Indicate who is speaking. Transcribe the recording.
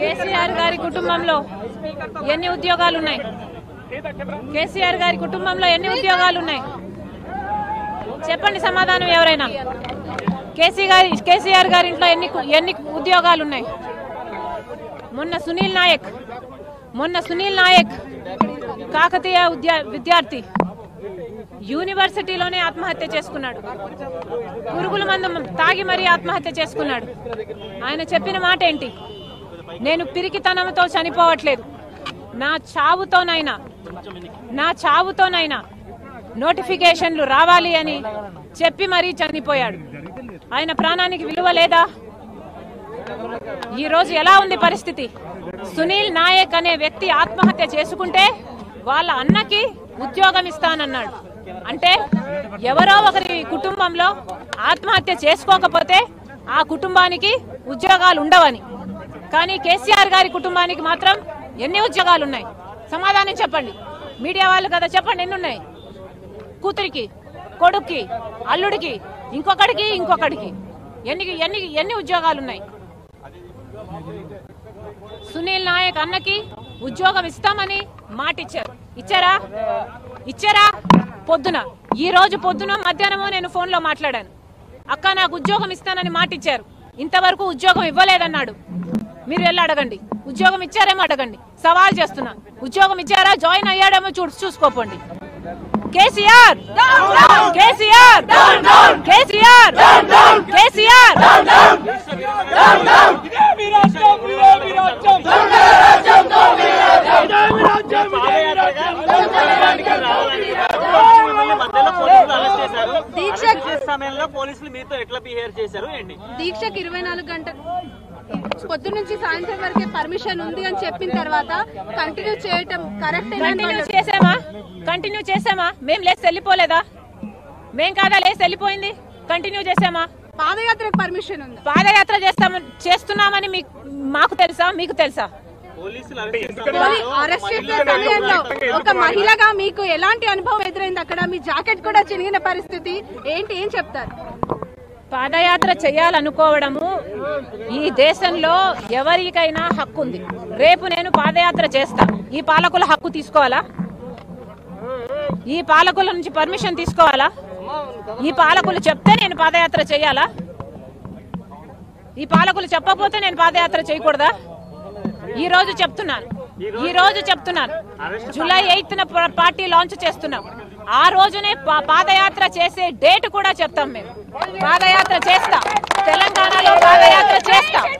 Speaker 1: కేసీఆర్ గారి కుటుంబంలో ఎన్ని ఉద్యోగాలు ఉన్నాయి? కేసీఆర్ గారి కుటుంబంలో ఎన్ని ఉద్యోగాలు ఉన్నాయి? చెప్పండి సమాధానం ఎవరైనా. కేసీఆర్ గారి ఇంట్లో ఎన్ని ఉద్యోగాలు ఉన్నాయి? మొన్న సునీల్ నాయక్ కాకతీయ విద్యార్థి యూనివర్సిటీలోనే ఆత్మహత్య చేసుకున్నాడు. పురుగుల మందు తాగి మరీ ఆత్మహత్య చేసుకున్నాడు. ఆయన చెప్పిన మాట ఏంటి? నేను పిరికితనంతో చనిపోవట్లేదు, నా చావుతోనైనా నోటిఫికేషన్లు రావాలి అని చెప్పి మరీ చనిపోయాడు. ఆయన ప్రాణానికి విలువ లేదా? ఈ రోజు ఎలా ఉంది పరిస్థితి? సునీల్ నాయక్ అనే వ్యక్తి ఆత్మహత్య చేసుకుంటే వాళ్ళ అన్నకి ఉద్యోగం ఇస్తానన్నాడు. అంటే ఎవరో ఒకరి కుటుంబంలో ఆత్మహత్య చేసుకోకపోతే ఆ కుటుంబానికి ఉద్యోగాలు ఉండవని. కానీ కేసీఆర్ గారి కుటుంబానికి మాత్రం ఎన్ని ఉద్యోగాలు ఉన్నాయి? సమాధానం చెప్పండి. మీడియా వాళ్ళు కదా, చెప్పండి ఎన్ని ఉన్నాయి? కూతురికి, కొడుక్కి, అల్లుడికి, ఇంకొకడికి ఎన్ని ఉద్యోగాలు ఉన్నాయి? సునీల్ నాయక్ అన్నకి ఉద్యోగం ఇస్తామని మాట ఇచ్చారా? ఈ రోజు పొద్దున మధ్యాహ్నమో నేను ఫోన్ లో మాట్లాడాను. అక్క నాకు ఉద్యోగం ఇస్తానని మాట ఇచ్చారు, ఇంతవరకు ఉద్యోగం ఇవ్వలేదన్నాడు. మీరు వెళ్ళి అడగండి, ఉద్యోగం ఇచ్చారేమో అడగండి. సవాల్ చేస్తున్నా, ఉద్యోగం ఇచ్చారా? జాయిన్ అయ్యాడేమో చూసుకోపోండి. కేసీఆర్ కేసీఆర్ కేసీఆర్ కేసీఆర్
Speaker 2: దీక్షకు 24 గంటలు పొద్దున్న నుంచి సాయంత్రం వరకే పర్మిషన్ ఉంది అని చెప్పిన తర్వాత కంటిన్యూ చేయటం కరెక్ట్?
Speaker 1: కంటిన్యూ చేసామా? మేము లేసి వెళ్ళిపోలేదా? మేం కాదా లేసి వెళ్ళిపోయింది? కంటిన్యూ చేసామా?
Speaker 2: పాదయాత్రకు పర్మిషన్ ఉంది.
Speaker 1: పాదయాత్ర చేస్తున్నామని మాకు తెలుసా? మీకు తెలుసా?
Speaker 2: అరెస్ట్ చేసే సమయంలో ఒక మహిళగా మీకు ఎలాంటి అనుభవం ఎదురైంది? అక్కడ మీ జాకెట్ కూడా చినిగిన పరిస్థితి ఏంటి, ఏం చెప్తారు?
Speaker 1: పాదయాత్ర చేయాలనుకోవడము ఈ దేశంలో ఎవరికైనా హక్కు ఉంది. రేపు నేను పాదయాత్ర చేస్తా, ఈ పాలకుల హక్కు తీసుకోవాలా? ఈ పాలకుల నుంచి పర్మిషన్ తీసుకోవాలా? ఈ పాలకులు చెప్తే నేను పాదయాత్ర చేయాలా? ఈ పాలకులు చెప్పకపోతే నేను పాదయాత్ర చేయకూడదా? ఈ రోజు చెప్తున్నాను జూలై 8న పార్టీ లాంచ్ చేస్తున్నాం. ఆ రోజునే పాదయాత్ర చేసే డేట్ కూడా చెప్తాం. మేము పాదయాత్ర చేస్తా, తెలంగాణలో పాదయాత్ర చేస్తా.